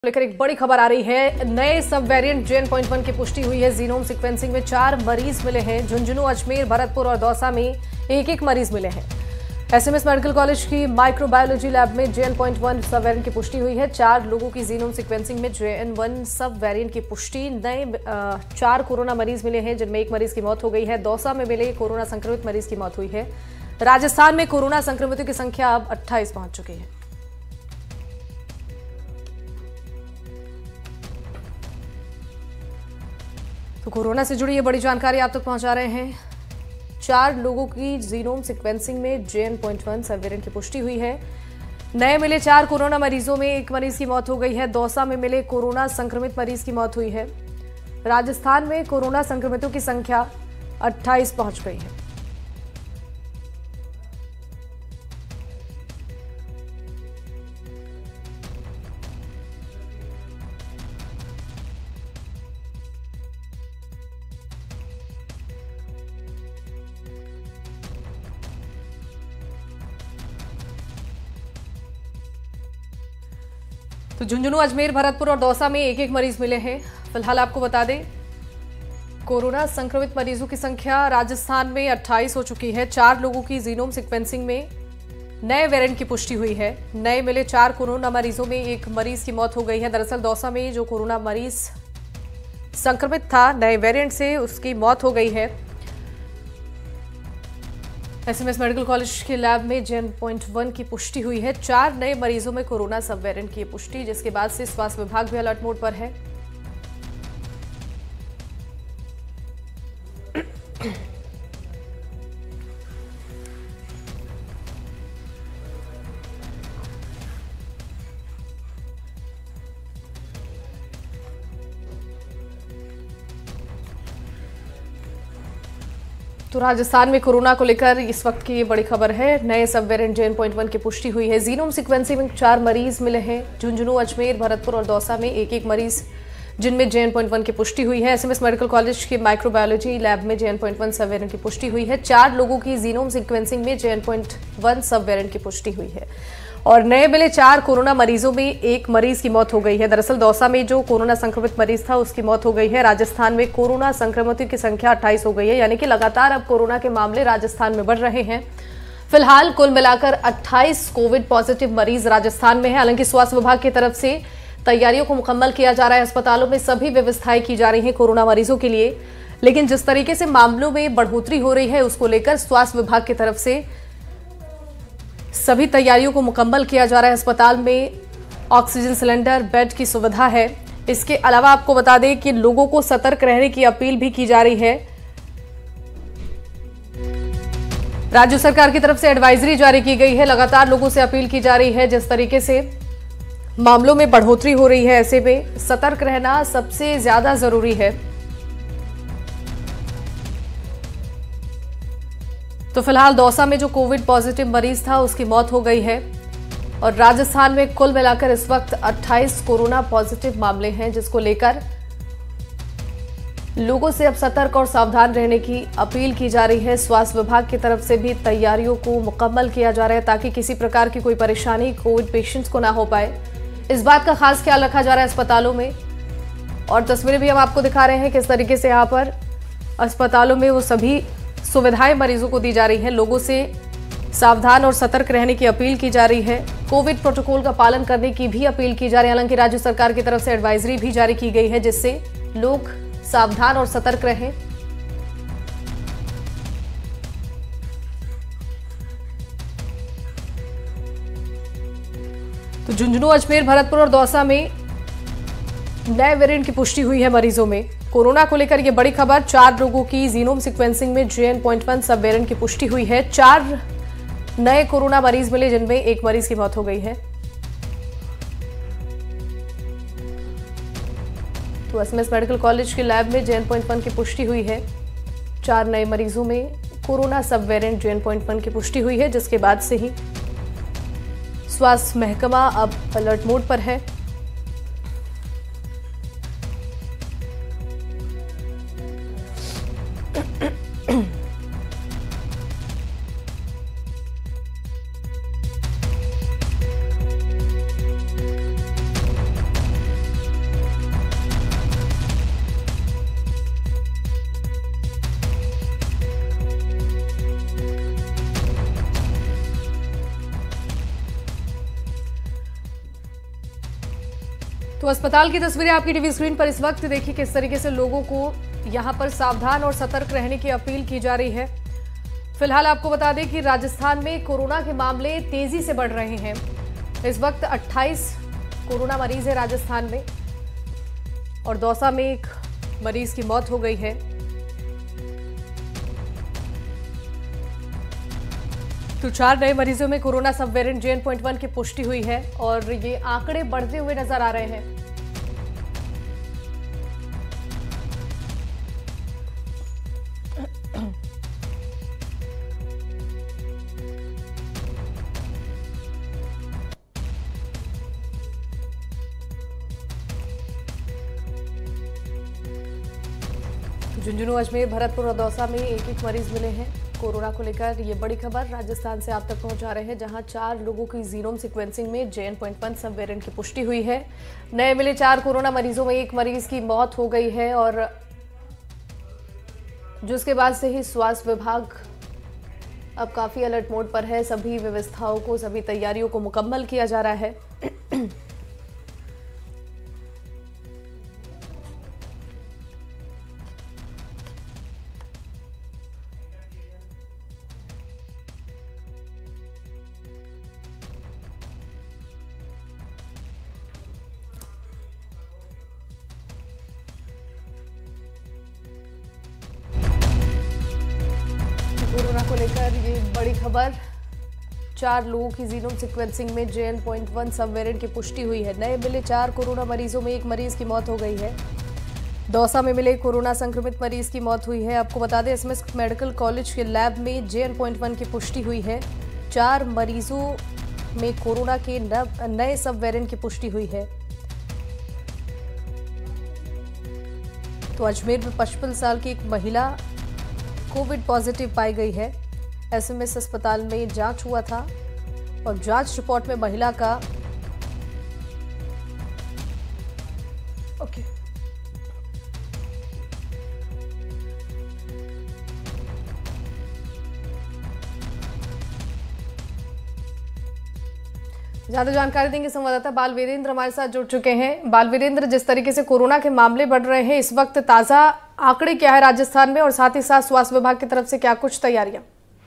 लेकर एक बड़ी खबर आ रही है। नए सब वेरिएंट JN.1 की पुष्टि हुई है। जीनोम सीक्वेंसिंग में 4 मरीज मिले हैं। झुंझुनू, अजमेर, भरतपुर और दौसा में एक एक मरीज मिले हैं। SMS मेडिकल कॉलेज की माइक्रोबायोलॉजी लैब में JN.1 सब वेरिएंट की पुष्टि हुई है। 4 लोगों की जीनोम सीक्वेंसिंग में JN.1 सब वेरिएंट की पुष्टि। नए 4 कोरोना मरीज मिले हैं, जिनमें एक मरीज की मौत हो गई है। दौसा में मिले कोरोना संक्रमित मरीज की मौत हुई है। राजस्थान में कोरोना संक्रमितों की संख्या अब 28 पहुंच चुकी है। तो कोरोना से जुड़ी ये बड़ी जानकारी आप तक पहुंचा रहे हैं। 4 लोगों की जीनोम सीक्वेंसिंग में JN.1 सब वेरिएंट की पुष्टि हुई है। नए मिले 4 कोरोना मरीजों में एक मरीज की मौत हो गई है। दौसा में मिले कोरोना संक्रमित मरीज की मौत हुई है। राजस्थान में कोरोना संक्रमितों की संख्या 28 पहुंच गई है। तो झुंझुनू, अजमेर, भरतपुर और दौसा में एक एक मरीज मिले हैं। फिलहाल आपको बता दें, कोरोना संक्रमित मरीजों की संख्या राजस्थान में 28 हो चुकी है। 4 लोगों की जीनोम सीक्वेंसिंग में नए वेरिएंट की पुष्टि हुई है। नए मिले 4 कोरोना मरीजों में एक मरीज की मौत हो गई है। दरअसल दौसा में जो कोरोना मरीज संक्रमित था नए वेरिएंट से, उसकी मौत हो गई है। SMS मेडिकल कॉलेज के लैब में JN.1 की पुष्टि हुई है। 4 नए मरीजों में कोरोना सब वेरिएंट की पुष्टि, जिसके बाद से स्वास्थ्य विभाग भी अलर्ट मोड पर है। तो राजस्थान में कोरोना को लेकर इस वक्त की ये बड़ी खबर है। नए सब वेरिएंट JN.1 की पुष्टि हुई है। जीनोम सीक्वेंसिंग में 4 मरीज मिले हैं। झुंझुनू, अजमेर, भरतपुर और दौसा में एक एक मरीज, जिनमें JN.1 की पुष्टि हुई है। SMS मेडिकल कॉलेज के माइक्रोबायोलॉजी लैब में JN.1 सब वेरिएंट की पुष्टि हुई है। 4 लोगों की जीनोम सीक्वेंसिंग में JN.1 सब वेरिएंट की पुष्टि हुई है। और नए मिले 4 कोरोना मरीजों में एक मरीज की मौत हो गई है। दरअसल दौसा में जो कोरोना संक्रमित मरीज था, उसकी मौत हो गई है। राजस्थान में कोरोना संक्रमितों की संख्या 28 हो गई है, यानी कि लगातार अब कोरोना के मामले राजस्थान में बढ़ रहे हैं। फिलहाल कुल मिलाकर 28 कोविड पॉजिटिव मरीज राजस्थान में है। हालांकि स्वास्थ्य विभाग की तरफ से तैयारियों को मुकम्मल किया जा रहा है। अस्पतालों में सभी व्यवस्थाएं की जा रही हैं कोरोना मरीजों के लिए, लेकिन जिस तरीके से मामलों में बढ़ोतरी हो रही है, उसको लेकर स्वास्थ्य विभाग की तरफ से सभी तैयारियों को मुकम्मल किया जा रहा है। अस्पताल में ऑक्सीजन सिलेंडर, बेड की सुविधा है। इसके अलावा आपको बता दें कि लोगों को सतर्क रहने की अपील भी की जा रही है। राज्य सरकार की तरफ से एडवाइजरी जारी की गई है। लगातार लोगों से अपील की जा रही है, जिस तरीके से मामलों में बढ़ोतरी हो रही है, ऐसे में सतर्क रहना सबसे ज्यादा जरूरी है। तो फिलहाल दौसा में जो कोविड पॉजिटिव मरीज था, उसकी मौत हो गई है। और राजस्थान में कुल मिलाकर इस वक्त 28 कोरोना पॉजिटिव मामले हैं, जिसको लेकर लोगों से अब सतर्क और सावधान रहने की अपील की जा रही है। स्वास्थ्य विभाग की तरफ से भी तैयारियों को मुकम्मल किया जा रहा है, ताकि किसी प्रकार की कोई परेशानी कोविड पेशेंट्स को ना हो पाए। इस बात का खास ख्याल रखा जा रहा है अस्पतालों में। और तस्वीरें भी हम आपको दिखा रहे हैं किस तरीके से यहाँ पर अस्पतालों में वो सभी सुविधाएं मरीजों को दी जा रही हैं। लोगों से सावधान और सतर्क रहने की अपील की जा रही है। कोविड प्रोटोकॉल का पालन करने की भी अपील की जा रही है। हालांकि राज्य सरकार की तरफ से एडवाइजरी भी जारी की गई है, जिससे लोग सावधान और सतर्क रहें। तो झुंझुनू, अजमेर, भरतपुर और दौसा में नए वेरिएंट की पुष्टि हुई है मरीजों में। कोरोना को लेकर यह बड़ी खबर। 4 लोगों की जीनोम सीक्वेंसिंग में JN.1 सब वेरिएंट की पुष्टि हुई है। 4 नए कोरोना मरीज मिले, जिनमें एक मरीज की मौत हो गई है। तो SMS मेडिकल कॉलेज के लैब में JN.1 की पुष्टि हुई है। 4 नए मरीजों में कोरोना सब वेरिएंट JN.1 की पुष्टि हुई है, जिसके बाद से ही स्वास्थ्य महकमा अब अलर्ट मोड पर है। तो अस्पताल की तस्वीरें आपकी टीवी स्क्रीन पर इस वक्त देखिए किस तरीके से लोगों को यहां पर सावधान और सतर्क रहने की अपील की जा रही है। फिलहाल आपको बता दें कि राजस्थान में कोरोना के मामले तेजी से बढ़ रहे हैं। इस वक्त 28 कोरोना मरीज है राजस्थान में और दौसा में एक मरीज की मौत हो गई है। तो 4 नए मरीजों में कोरोना सब वेरिएंट JN.1 की पुष्टि हुई है और ये आंकड़े बढ़ते हुए नजर आ रहे हैं। झुंझुनू, अजमेर, भरतपुर और दौसा में एक मरीज मिले हैं। कोरोना को लेकर ये बड़ी खबर राजस्थान से आप तक पहुंचा रहे हैं, जहां 4 लोगों की जीनोम सीक्वेंसिंग में JN.1 सब वेरिएंट की पुष्टि हुई है। नए मिले 4 कोरोना मरीजों में एक मरीज की मौत हो गई है और जिसके बाद से ही स्वास्थ्य विभाग अब काफी अलर्ट मोड पर है। सभी व्यवस्थाओं को, सभी तैयारियों को मुकम्मल किया जा रहा है। कोरोना को लेकर ये बड़ी खबर, 4 लोगों की जीनोम सीक्वेंसिंग में JN.1 सब वेरिएंट की पुष्टि हुई है। नए मिले 4 कोरोना मरीजों में एक मरीज की मौत हो गई है। दौसा में मिले कोरोना संक्रमित मरीज की मौत हुई है। आपको बता दें SMS मेडिकल कॉलेज के लैब में JN.1 की पुष्टि हुई है। 4 मरीजों में कोरोना के नए सब वेरिएंट की पुष्टि हुई है। तो अजमेर में 55 साल की एक महिला कोविड पॉजिटिव पाई गई है। SMS अस्पताल में जांच हुआ था और जांच रिपोर्ट में महिला का ज्यादा जानकारी देंगे संवाददाता बाल वीरेंद्र हमारे साथ जुड़ चुके हैं। बाल वीरेंद्र, जिस तरीके से कोरोना के मामले बढ़ रहे हैं, इस वक्त ताजा आंकड़े क्या है राजस्थान में और साथ ही साथ स्वास्थ्य विभाग की तरफ से क्या कुछ तैयारियां?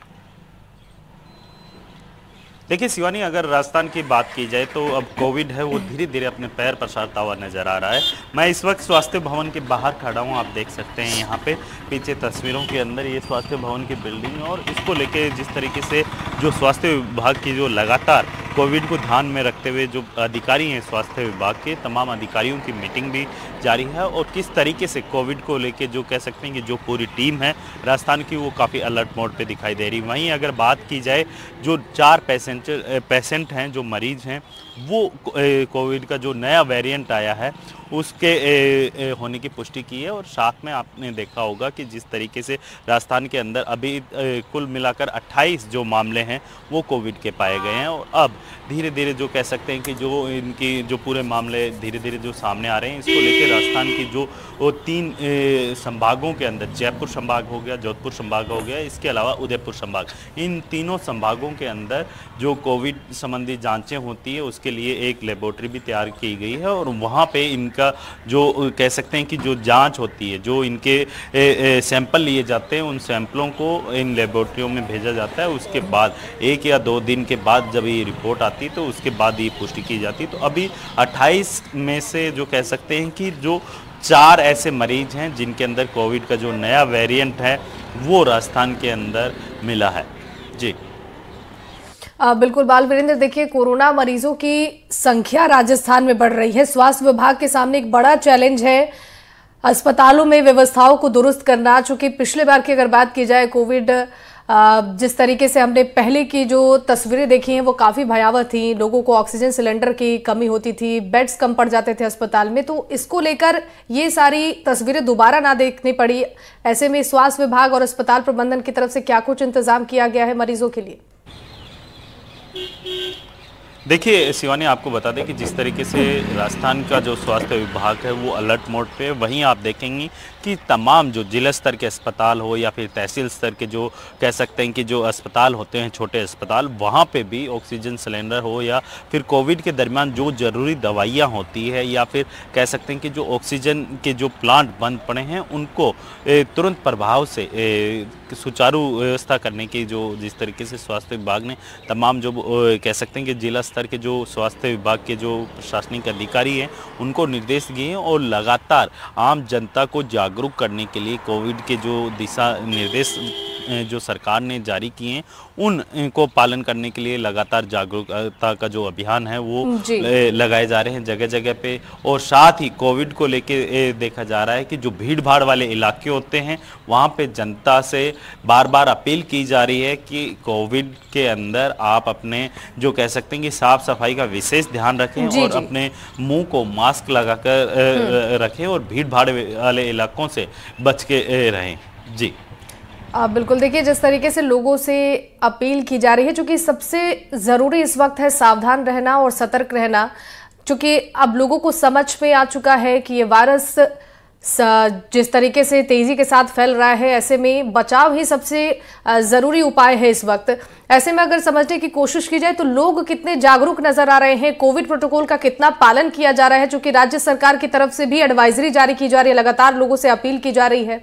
देखिए शिवानी, अगर राजस्थान की बात की जाए तो अब कोविड है वो धीरे धीरे अपने पैर पसारता हुआ नजर आ रहा है। मैं इस वक्त स्वास्थ्य भवन के बाहर खड़ा हूँ। आप देख सकते हैं यहाँ पे पीछे तस्वीरों के अंदर ये स्वास्थ्य भवन की बिल्डिंग, और इसको लेके जिस तरीके से जो स्वास्थ्य विभाग की जो लगातार कोविड को ध्यान में रखते हुए जो अधिकारी हैं स्वास्थ्य विभाग के, तमाम अधिकारियों की मीटिंग भी जारी है और किस तरीके से कोविड को लेके जो कह सकते हैं कि जो पूरी टीम है राजस्थान की वो काफ़ी अलर्ट मोड पे दिखाई दे रही। वहीं अगर बात की जाए जो 4 पेशेंट हैं, जो मरीज हैं, वो कोविड का जो नया वेरिएंट आया है उसके होने की पुष्टि की है। और साथ में आपने देखा होगा कि जिस तरीके से राजस्थान के अंदर अभी कुल मिलाकर 28 जो मामले हैं वो कोविड के पाए गए हैं और अब धीरे धीरे जो कह सकते हैं कि जो इनकी जो पूरे मामले धीरे धीरे जो सामने आ रहे हैं, इसको लेकर राजस्थान की जो 3 संभागों के अंदर, जयपुर संभाग हो गया, जोधपुर संभाग हो गया, इसके अलावा उदयपुर संभाग, इन तीनों संभागों के अंदर जो कोविड संबंधी जांचें होती है उसके लिए एक लेबोरेटरी भी तैयार की गई है और वहाँ पे इनका जो कह सकते हैं कि जो जांच होती है, जो इनके सैंपल लिए जाते हैं, उन सैंपलों को इन लेबोरेटरियों में भेजा जाता है। उसके बाद 1 या 2 दिन के बाद जब ये रिपोर्ट आती है तो उसके बाद ये पुष्टि की जाती है। तो अभी 28 में से जो कह सकते हैं कि जो 4 ऐसे मरीज हैं जिनके अंदर कोविड का जो नया वेरिएंट है वो राजस्थान के अंदर मिला है। जी बिल्कुल बाल वीरेंद्र, देखिए कोरोना मरीजों की संख्या राजस्थान में बढ़ रही है। स्वास्थ्य विभाग के सामने एक बड़ा चैलेंज है अस्पतालों में व्यवस्थाओं को दुरुस्त करना। चूंकि पिछले बार की अगर बात की जाए कोविड, जिस तरीके से हमने पहले की जो तस्वीरें देखी हैं वो काफ़ी भयावह थी। लोगों को ऑक्सीजन सिलेंडर की कमी होती थी, बेड्स कम पड़ जाते थे अस्पताल में। तो इसको लेकर ये सारी तस्वीरें दोबारा ना देखनी पड़ी, ऐसे में स्वास्थ्य विभाग और अस्पताल प्रबंधन की तरफ से क्या कुछ इंतजाम किया गया है मरीजों के लिए? देखिए शिवानी, आपको बता दें कि जिस तरीके से राजस्थान का जो स्वास्थ्य विभाग है वो अलर्ट मोड पे, वहीं आप देखेंगे कि तमाम जो जिला स्तर के अस्पताल हो या फिर तहसील स्तर के जो कह सकते हैं कि जो अस्पताल होते हैं, छोटे अस्पताल, वहाँ पे भी ऑक्सीजन सिलेंडर हो या फिर कोविड के दरमियान जो ज़रूरी दवाइयाँ होती है या फिर कह सकते हैं कि जो ऑक्सीजन के जो प्लांट बंद पड़े हैं उनको तुरंत प्रभाव से सुचारू व्यवस्था करने की जो जिस तरीके से स्वास्थ्य विभाग ने तमाम जो कह सकते हैं कि जिला स्तर के जो स्वास्थ्य विभाग के जो प्रशासनिक अधिकारी हैं उनको निर्देश दिए हैं और लगातार आम जनता को जागरूक करने के लिए कोविड के जो दिशा निर्देश जो सरकार ने जारी किए हैं उनको पालन करने के लिए लगातार जागरूकता का जो अभियान है वो लगाए जा रहे हैं जगह जगह पे। और साथ ही कोविड को लेके देखा जा रहा है कि जो भीड़ भाड़ वाले इलाके होते हैं वहाँ पे जनता से बार बार अपील की जा रही है कि कोविड के अंदर आप अपने जो कह सकते हैं कि साफ सफाई का विशेष ध्यान रखें और अपने मुंह को मास्क लगाकर रखें और भीड़ भाड़ वाले इलाकों से बच के रहें। जी बिल्कुल, देखिए जिस तरीके से लोगों से अपील की जा रही है, चूंकि सबसे ज़रूरी इस वक्त है सावधान रहना और सतर्क रहना, चूंकि अब लोगों को समझ में आ चुका है कि ये वायरस जिस तरीके से तेजी के साथ फैल रहा है, ऐसे में बचाव ही सबसे ज़रूरी उपाय है इस वक्त। ऐसे में अगर समझने की कोशिश की जाए तो लोग कितने जागरूक नजर आ रहे हैं, कोविड प्रोटोकॉल का कितना पालन किया जा रहा है, चूंकि राज्य सरकार की तरफ से भी एडवाइजरी जारी की जा रही है, लगातार लोगों से अपील की जा रही है।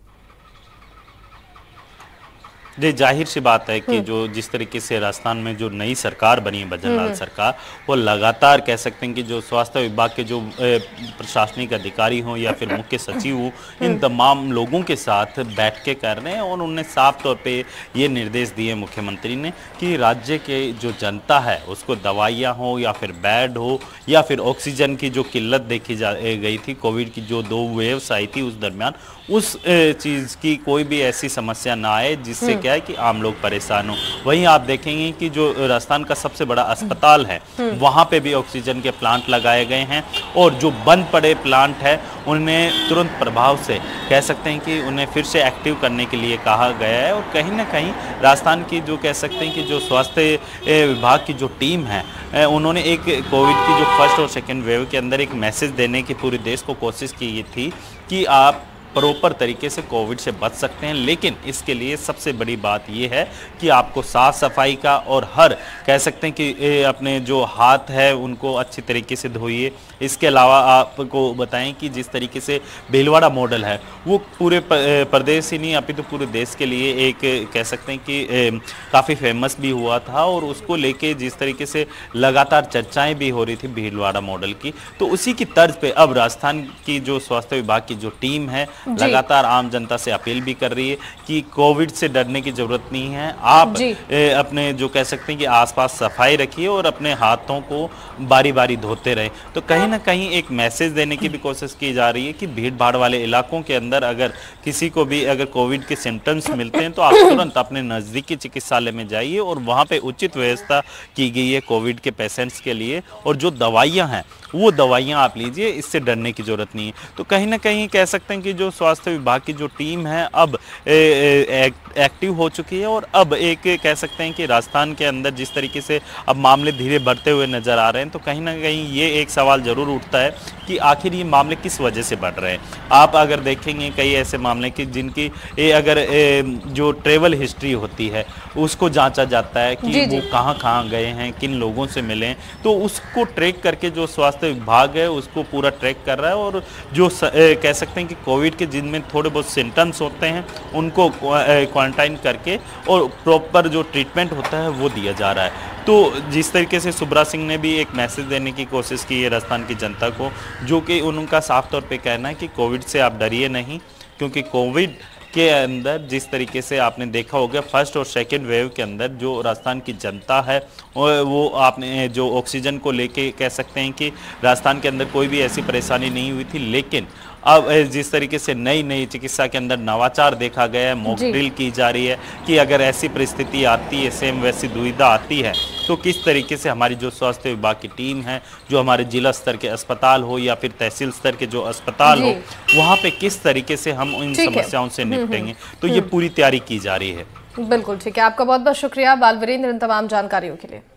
जी, जाहिर सी बात है कि जो जिस तरीके से राजस्थान में जो नई सरकार बनी है, भजनलाल सरकार, वो लगातार कह सकते हैं कि जो स्वास्थ्य विभाग के जो प्रशासनिक अधिकारी हों या फिर मुख्य सचिव हों, इन तमाम लोगों के साथ बैठ के कर रहे हैं और उन्होंने साफ तौर पे ये निर्देश दिए मुख्यमंत्री ने कि राज्य के जो जनता है उसको दवाइयाँ हो या फिर बेड हो या फिर ऑक्सीजन की जो किल्लत देखी गई थी, कोविड की जो 2 वेव्स आई थी उस दरमियान, उस चीज़ की कोई भी ऐसी समस्या ना आए जिससे क्या है कि आम लोग परेशान हो। वहीं आप देखेंगे कि जो राजस्थान का सबसे बड़ा अस्पताल है वहाँ पे भी ऑक्सीजन के प्लांट लगाए गए हैं और जो बंद पड़े प्लांट है उन्हें तुरंत प्रभाव से कह सकते हैं कि उन्हें फिर से एक्टिव करने के लिए कहा गया है। और कहीं ना कहीं राजस्थान की जो कह सकते हैं कि जो स्वास्थ्य विभाग की जो टीम है उन्होंने एक कोविड की जो फर्स्ट और सेकेंड वेव के अंदर एक मैसेज देने की पूरे देश को कोशिश की थी कि आप प्रॉपर तरीके से कोविड से बच सकते हैं, लेकिन इसके लिए सबसे बड़ी बात यह है कि आपको साफ सफाई का और हर कह सकते हैं कि अपने जो हाथ है उनको अच्छी तरीके से धोइए। इसके अलावा आपको बताएं कि जिस तरीके से भीलवाड़ा मॉडल है वो पूरे प्रदेश ही नहीं अपितु पूरे देश के लिए एक कह सकते हैं कि काफ़ी फेमस भी हुआ था और उसको लेके जिस तरीके से लगातार चर्चाएं भी हो रही थी भीलवाड़ा मॉडल की, तो उसी की तर्ज पे अब राजस्थान की जो स्वास्थ्य विभाग की जो टीम है लगातार आम जनता से अपील भी कर रही है कि कोविड से डरने की जरूरत नहीं है। आप अपने जो कह सकते हैं कि आसपास सफाई रखिए और अपने हाथों को बारी बारी धोते रहें। तो कहीं ना कहीं एक मैसेज देने की भी कोशिश की जा रही है कि भीड़ भाड़ वाले इलाकों के अंदर अगर किसी को भी अगर कोविड के सिम्टम्स मिलते हैं तो आप तुरंत अपने नज़दीकी चिकित्सालय में जाइए और वहाँ पे उचित व्यवस्था की गई है कोविड के पेशेंट्स के लिए और जो दवाइयाँ हैं वो दवाइयाँ आप लीजिए, इससे डरने की जरूरत नहीं है। तो कहीं ना कहीं कह सकते हैं कि जो स्वास्थ्य विभाग की जो टीम है अब एक्टिव हो चुकी है और अब एक कह सकते हैं कि राजस्थान के अंदर जिस तरीके से अब मामले धीरे बढ़ते हुए नजर आ रहे हैं, तो कहीं ना कहीं ये एक सवाल जरूर उठता है कि आखिर ये मामले किस वजह से बढ़ रहे हैं। आप अगर देखेंगे कई ऐसे मामले कि जिनकी अगर जो ट्रेवल हिस्ट्री होती है उसको जांचा जाता है कि वो कहाँ गए हैं, किन लोगों से मिले, तो उसको ट्रैक करके जो स्वास्थ्य विभाग है उसको पूरा ट्रैक कर रहा है और जो कह सकते हैं कि कोविड के जिनमें थोड़े बहुत सिम्टम्स होते हैं उनको क्वारंटाइन करके और प्रॉपर जो ट्रीटमेंट होता है वो दिया जा रहा है। तो जिस तरीके से सुब्रा सिंह ने भी एक मैसेज देने की कोशिश की है राजस्थान की जनता को, जो कि उनका साफ तौर पे कहना है कि कोविड से आप डरिए नहीं, क्योंकि कोविड के अंदर जिस तरीके से आपने देखा होगा फर्स्ट और सेकेंड वेव के अंदर जो राजस्थान की जनता है वो आपने जो ऑक्सीजन को लेके कह सकते हैं कि राजस्थान के अंदर कोई भी ऐसी परेशानी नहीं हुई थी, लेकिन अब जिस तरीके से नई चिकित्सा के अंदर नवाचार देखा गया है, मॉक ड्रिल की जा रही है कि अगर ऐसी परिस्थिति आती है, सेम वैसी दुविधा आती है, तो किस तरीके से हमारी जो स्वास्थ्य विभाग की टीम है, जो हमारे जिला स्तर के अस्पताल हो या फिर तहसील स्तर के जो अस्पताल हो, वहाँ पे किस तरीके से हम इन समस्याओं से निपटेंगे, तो ये पूरी तैयारी की जा रही है। बिल्कुल ठीक है, आपका बहुत बहुत शुक्रिया बालवीरेंद्र इन तमाम जानकारियों के लिए।